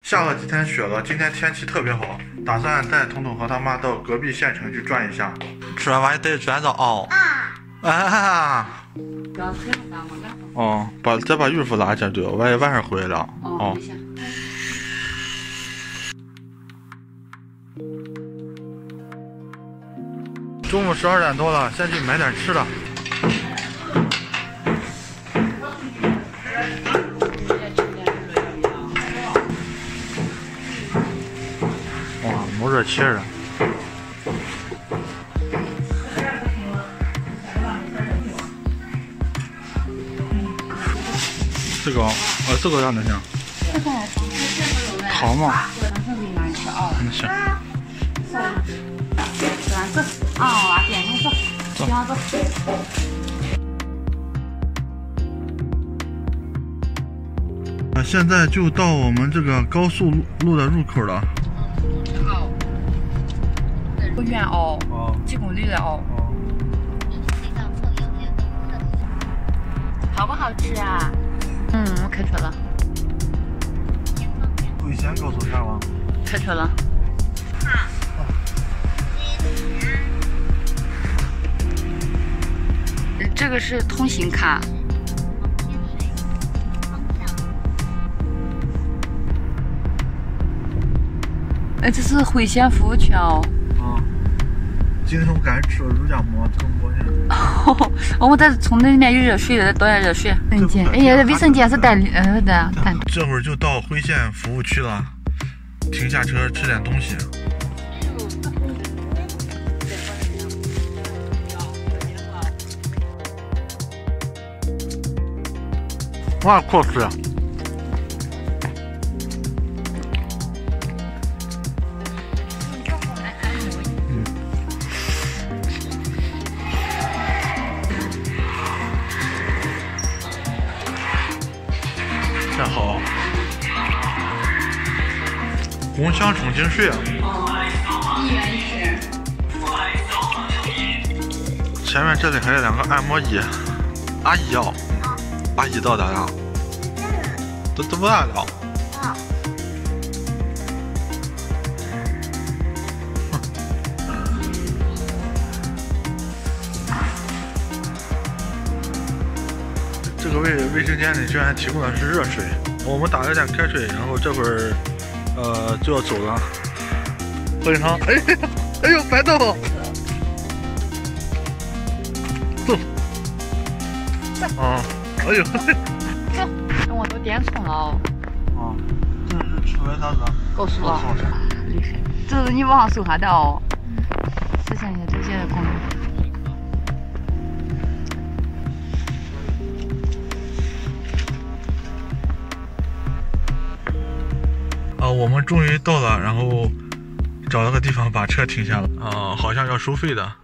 下了几天雪了，今天天气特别好，打算带彤彤和他妈到隔壁县城去转一下。吃完饭得转着哦。啊！哦，再把孕妇拉进对，万一晚上回来了。哦。中午12点多了，先去买点吃的。哇，没热气了。这个，这个要哪样？好吗？嗯，行。现在就到我们这个高速路的入口了。 好，不远哦，几公里了哦。好不好吃啊？我开车了。 桂县高速站吗？ 开车了。这个是通行卡。这是回县服务区哦。 今天我刚才吃了肉夹馍，特过瘾。 我在从那里面有热水的，倒点热水。卫生间，哎呀，卫生间是带的。 这会儿就到回县服务区了，停下车吃点东西。哇，好吃呀！真好，红香重庆水啊！前面这里还有2个按摩椅，阿姨要。阿姨到哪了？都这么大了。这个卫生间里居然提供的是热水，我们打了点开水，然后这会儿就要走了。喝一汤，哎呦，白豆，走。哎呦， 我都点葱了哦。 这是吃的啥子？ 高速啊，厉害！这是你网上搜下的哦，实现一下这些功能。 我们终于到了，然后找了个地方把车停下了。好像要收费的。